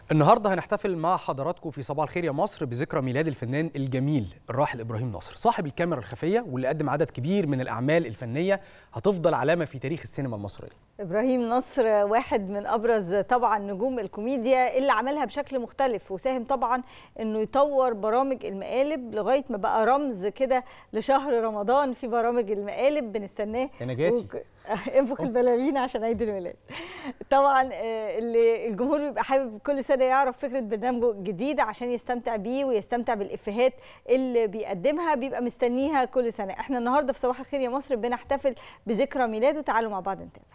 النهارده هنحتفل مع حضراتكم في صباح الخير يا مصر بذكرى ميلاد الفنان الجميل الراحل إبراهيم نصر، صاحب الكاميرا الخفية واللي قدم عدد كبير من الأعمال الفنية هتفضل علامة في تاريخ السينما المصرية. إبراهيم نصر واحد من أبرز طبعا نجوم الكوميديا اللي عملها بشكل مختلف، وساهم طبعا إنه يطور برامج المقالب لغاية ما بقى رمز كده لشهر رمضان. في برامج المقالب بنستناه انفخ البلالين عشان عيد الميلاد. طبعا اللي الجمهور بيبقى حابب كل سنه يعرف فكره برنامجه جديده عشان يستمتع بيه ويستمتع بالافيهات اللي بيقدمها، بيبقى مستنيها كل سنه. احنا النهارده في صباح الخير يا مصر بنحتفل بذكرى ميلاده، تعالوا مع بعض نتابع.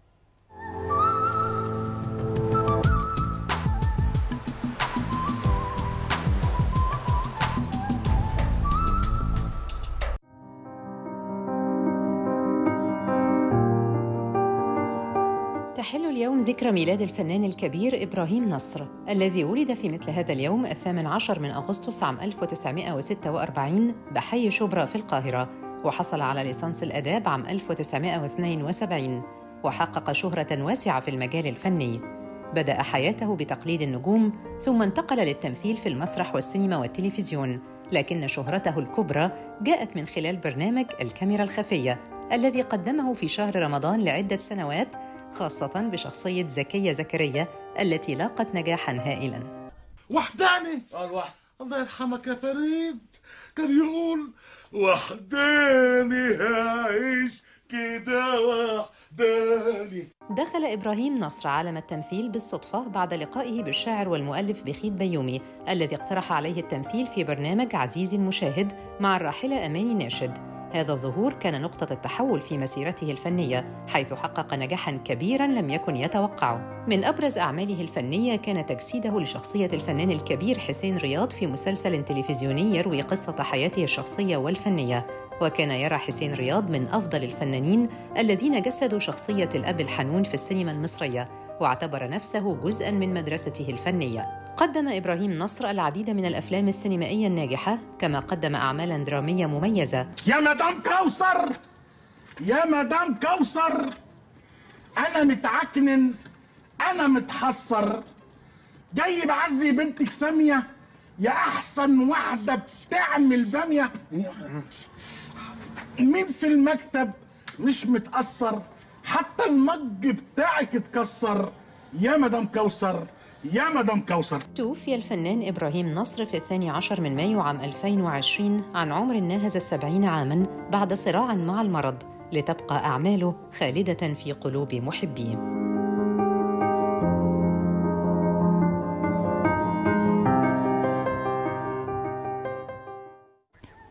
تحل اليوم ذكرى ميلاد الفنان الكبير إبراهيم نصر، الذي ولد في مثل هذا اليوم 18 من أغسطس عام 1946 بحي شبرا في القاهرة، وحصل على ليسانس الآداب عام 1972 وحقق شهرة واسعة في المجال الفني. بدأ حياته بتقليد النجوم ثم انتقل للتمثيل في المسرح والسينما والتلفزيون، لكن شهرته الكبرى جاءت من خلال برنامج الكاميرا الخفية الذي قدمه في شهر رمضان لعدة سنوات، خاصة بشخصية زكية زكريا التي لاقت نجاحاً هائلاً. وحداني الله يرحمك يا فريد كان يقول وحداني هعيش كده وحداني. دخل إبراهيم نصر عالم التمثيل بالصدفة بعد لقائه بالشاعر والمؤلف بخيت بيومي الذي اقترح عليه التمثيل في برنامج عزيز المشاهد مع الراحلة أماني ناشد. هذا الظهور كان نقطة التحول في مسيرته الفنية، حيث حقق نجاحاً كبيراً لم يكن يتوقعه. من أبرز أعماله الفنية كان تجسيده لشخصية الفنان الكبير حسين رياض في مسلسل تلفزيوني يروي قصة حياته الشخصية والفنية، وكان يرى حسين رياض من أفضل الفنانين الذين جسدوا شخصية الأب الحنون في السينما المصرية، واعتبر نفسه جزءاً من مدرسته الفنية. قدم إبراهيم نصر العديد من الأفلام السينمائية الناجحة، كما قدم أعمالاً درامية مميزة. يا مدام كوثر يا مدام كوثر، أنا متعكنن، أنا متحسر، جاي بعزي بنتك سامية يا أحسن واحدة بتعمل بامية. مين في المكتب مش متأثر؟ حتى المج بتاعك اتكسر. يا مدام كوثر يا مدام كوثر. توفي الفنان إبراهيم نصر في 12 من مايو عام 2020 عن عمر ناهز 70 عاماً بعد صراع مع المرض، لتبقى أعماله خالدة في قلوب محبيه.